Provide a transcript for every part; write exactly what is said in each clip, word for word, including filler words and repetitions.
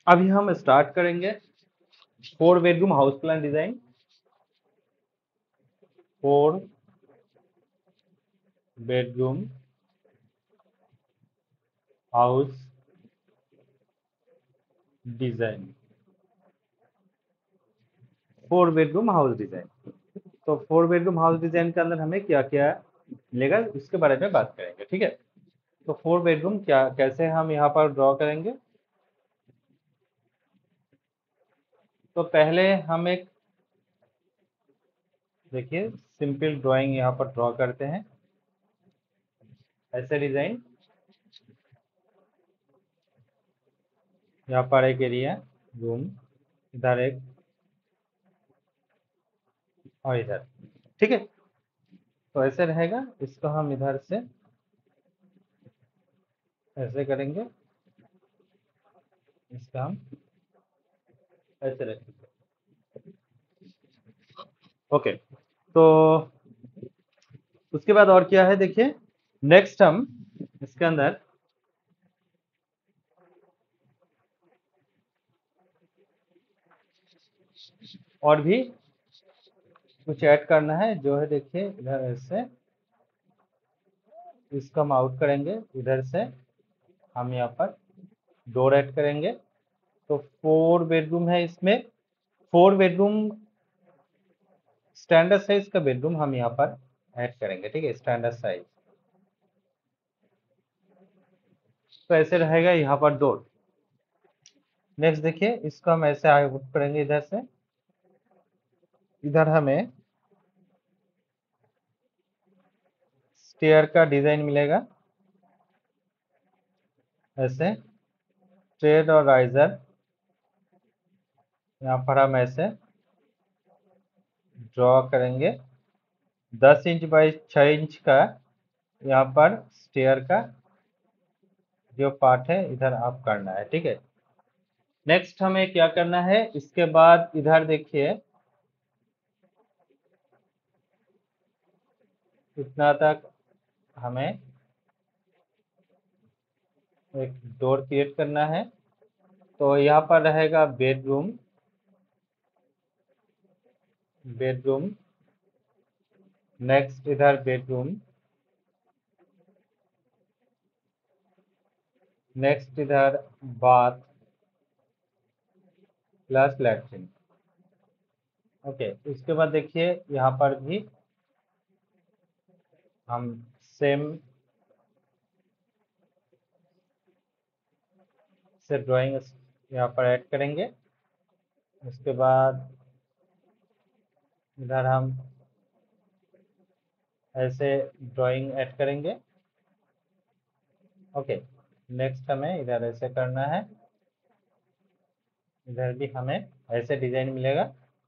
अभी हम स्टार्ट करेंगे four bedroom house plan design. Four bedroom house design. Four bedroom house design. तो four bedroom house design के अंदर हमें क्या क्या मिलेगा उसके बारे में बात करेंगे, ठीक है। तो फोर बेडरूम क्या कैसे हम यहाँ पर ड्रॉ करेंगे। तो पहले हम एक देखिए सिंपल ड्राइंग यहाँ पर ड्रॉ करते हैं। ऐसे डिजाइन, यहाँ पर एक एरिया रूम, इधर एक और इधर, ठीक है। तो ऐसे रहेगा, इसको हम इधर से ऐसे करेंगे, इसका हम ऐसे रखेंगे। ओके, तो उसके बाद और क्या है देखिए, नेक्स्ट हम इसके अंदर और भी कुछ ऐड करना है, जो है देखिए इधर ऐसे इसको हम आउट करेंगे, इधर से हम यहाँ पर डोर ऐड करेंगे। तो फोर बेडरूम है, इसमें फोर बेडरूम स्टैंडर्ड साइज का बेडरूम हम यहाँ पर ऐड करेंगे, ठीक है, स्टैंडर्ड साइज। तो ऐसे रहेगा यहाँ पर डोर। नेक्स्ट देखिए, इसको हम ऐसे आउट करेंगे, इधर से इधर हमें स्टेयर का डिजाइन मिलेगा, ऐसे स्ट्रेट और राइजर यहाँ पर हम ऐसे ड्रॉ करेंगे। दस इंच बाई छः इंच का यहाँ पर स्टेयर का जो पार्ट है इधर आप करना है, ठीक है। नेक्स्ट हमें क्या करना है, इसके बाद इधर देखिए इतना तक हमें एक डोर क्रिएट करना है। तो यहाँ पर रहेगा बेडरूम, बेडरूम, नेक्स्ट इधर बेडरूम, नेक्स्ट इधर बाथ प्लस लैट्रिन। ओके, उसके बाद देखिए यहाँ पर भी हम सेम से ड्राइंग यहाँ पर ऐड करेंगे। उसके बाद इधर हम ऐसे ड्राइंग ऐड करेंगे। ओके, नेक्स्ट हमें इधर ऐसे करना है, इधर भी हमें ऐसे डिजाइन मिलेगा,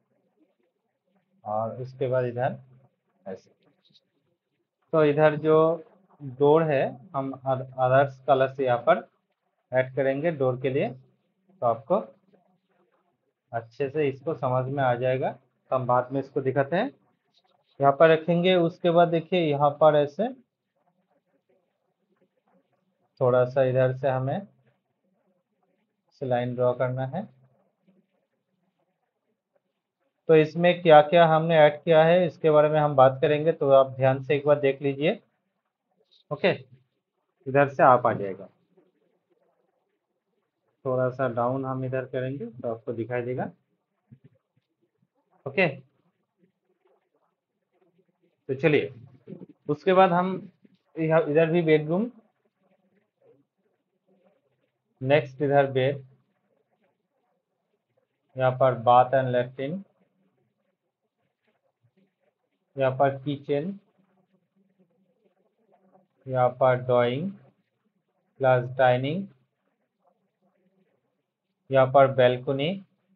और उसके बाद इधर ऐसे। तो इधर जो डोर है हम अदर्स कलर से यहाँ पर ऐड करेंगे डोर के लिए, तो आपको अच्छे से इसको समझ में आ जाएगा। तो हम बाद में इसको दिखाते हैं, यहाँ पर रखेंगे। उसके बाद देखिए यहाँ पर ऐसे थोड़ा सा इधर से हमें लाइन ड्रॉ करना है। तो इसमें क्या क्या हमने ऐड किया है इसके बारे में हम बात करेंगे, तो आप ध्यान से एक बार देख लीजिए। ओके, इधर से आप आ जाएगा, थोड़ा सा डाउन हम इधर करेंगे तो आपको दिखाई देगा। ओके, तो चलिए उसके बाद हम इधर भी बेडरूम, नेक्स्ट इधर बेड, यहाँ पर बाथ एंड लैट्रिन, यहाँ पर किचन, यहाँ पर ड्राइंग प्लस डाइनिंग, यहाँ पर बैल्कनी,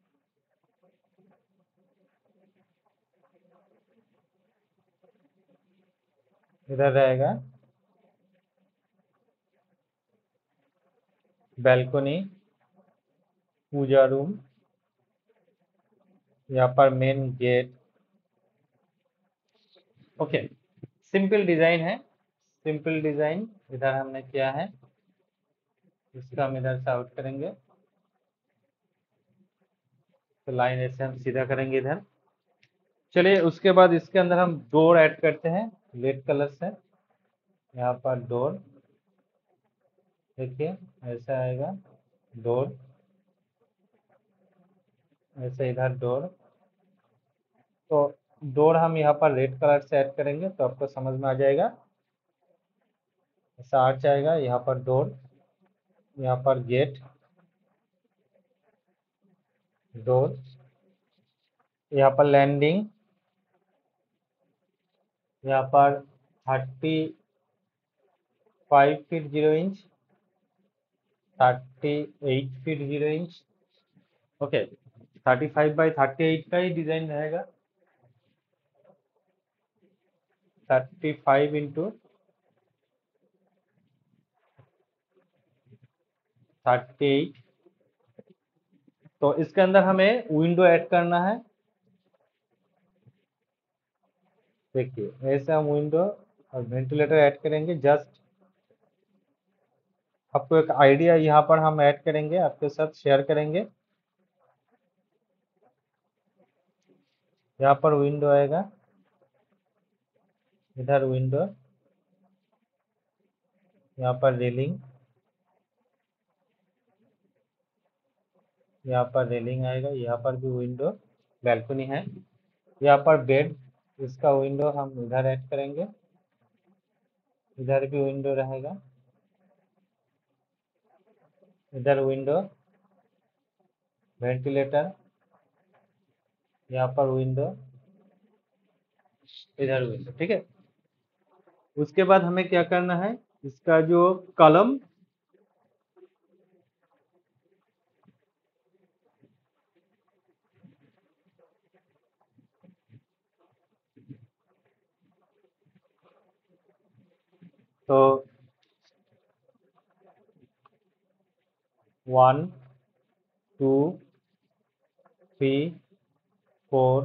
इधर रहेगा बैल्कनी, पूजा रूम, यहाँ पर main gate. Okay, simple design है, सिंपल डिजाइन इधर हमने किया है, इसका हम इधर से आउट करेंगे। तो लाइन ऐसे हम सीधा करेंगे इधर। चलिए उसके बाद इसके अंदर हम डोर ऐड करते हैं रेड कलर से। यहाँ पर डोर देखिए ऐसा आएगा डोर, ऐसे इधर डोर। तो डोर हम यहाँ पर रेड कलर से ऐड करेंगे तो आपको समझ में आ जाएगा। ऐसा आर्च आएगा, यहाँ पर डोर, यहाँ पर गेट, डोर, यहाँ पर लैंडिंग, यहाँ पर thirty five feet zero inch, thirty eight feet zero inch. Okay, thirty five by thirty eight का ही डिजाइन रहेगा। Thirty five into thirty eight. तो इसके अंदर हमें विंडो ऐड करना है। देखिए ऐसे हम विंडो और वेंटिलेटर ऐड करेंगे। जस्ट आपको एक आइडिया यहाँ पर हम ऐड करेंगे, आपके साथ शेयर करेंगे। यहाँ पर विंडो आएगा, इधर विंडो, यहाँ पर रेलिंग, यहाँ पर रेलिंग आएगा, यहाँ पर भी विंडो बैल्कनी है। यहाँ पर बेड, इसका विंडो हम इधर ऐड करेंगे, इधर भी विंडो रहेगा, इधर विंडो, वेंटिलेटर, यहाँ पर विंडो, इधर विंडो। ठीक है, उसके बाद हमें क्या करना है, इसका जो कॉलम, तो one two three four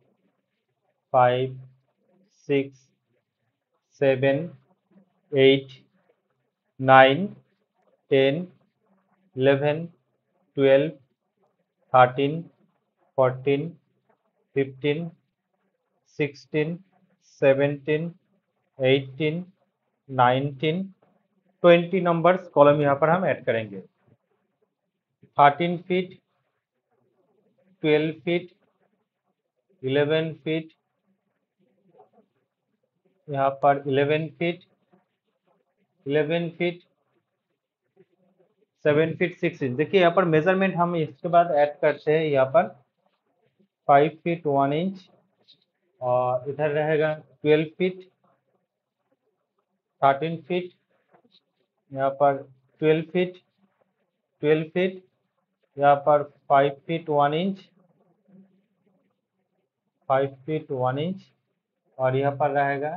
five six seven eight nine ten eleven twelve thirteen fourteen fifteen sixteen seventeen eighteen nineteen twenty numbers column यहाँ पर हम ऐड करेंगे। Thirteen feet, twelve feet, eleven feet, यहाँ पर eleven feet, eleven feet, seven feet six inch. देखिए यहाँ पर measurement हम इसके बाद ऐड करते हैं। यहाँ पर फाइव फीट वन इंच, और इधर रहेगा ट्वेल्व फीट, थर्टीन फीट, यहाँ पर ट्वेल्व फीट, ट्वेल्व फीट, यहाँ पर five feet one inch, five feet one inch, और यहाँ पर रहेगा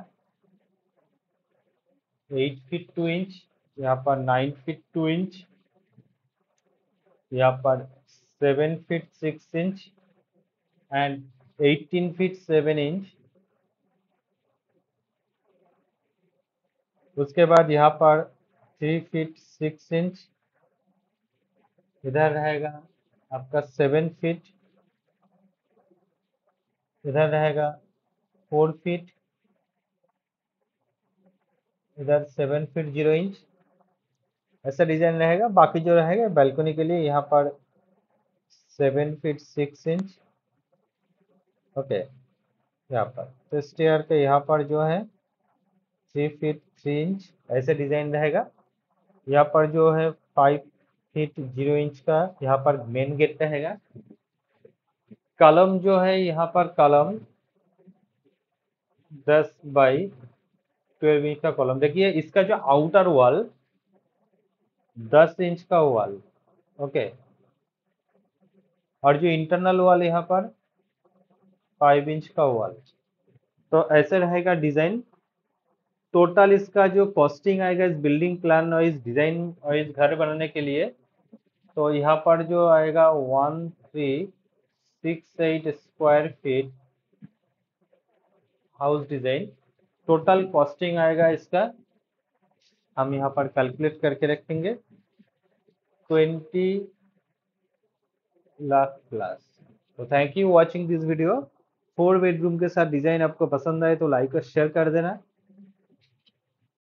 एट फीट टू इंच, यहाँ पर नाइन फीट टू इंच, यहाँ पर seven feet six inch and eighteen feet seven inch. उसके बाद यहाँ पर थ्री फीट सिक्स इंच, इधर रहेगा आपका सेवन फीट, इधर रहेगा फोर फीट, इधर सेवन फीट जीरो इंच। ऐसा डिजाइन रहेगा। बाकी जो रहेगा बालकनी के लिए यहाँ पर seven feet six inch. Okay, यहाँ पर तो स्टेयर के यहाँ पर जो है थ्री फीट थ्री इंच ऐसे डिजाइन रहेगा। यहाँ पर जो है फाइव फीट जीरो इंच का यहाँ पर मेन गेट रहेगा। कॉलम जो है यहाँ पर कॉलम दस बाई ट्वेल्व इंच का कॉलम। देखिए इसका जो आउटर वॉल दस इंच का वॉल, ओके, और जो इंटरनल वॉल यहाँ पर फाइव इंच का वॉल। तो ऐसे रहेगा डिजाइन। टोटल इसका जो कॉस्टिंग आएगा इस building plan wise design wise घर बनाने के लिए, तो यहाँ पर जो आएगा one three six eight square feet house design. Total costing आएगा इसका, हम यहाँ पर कैलकुलेट करके रखेंगे, ट्वेंटी लाख प्लस। तो thank you watching this video. Four bedroom के साथ डिजाइन आपको पसंद आए तो लाइक और शेयर कर देना।